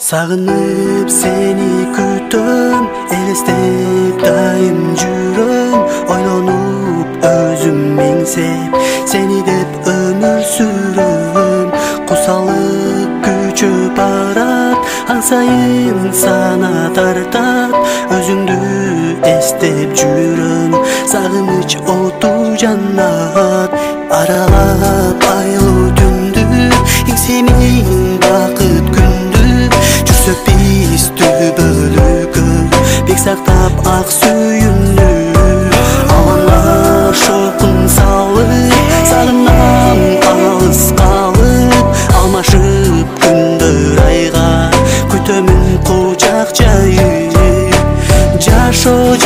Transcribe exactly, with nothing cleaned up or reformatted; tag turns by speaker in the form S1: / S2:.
S1: Sağınıp seni kütüm, elestep dayım жүрөм. Oylanıp özüm mengsep, seni dep ömür sürüm. Kusalık küçüp barat, ansayın sana tartat. Özüңdü estep жүрөм, sağыныç otu jannat. Aralap aylı түндү, еңсемин бакыт күндү. Жүрсөк биз түбөлүккө, бек сактап ак сүйүндү. Алаңар шокун салып, сагынам алыс калып. Алмашып күндөр айга, күтөмүн кучак жайып. Жашоо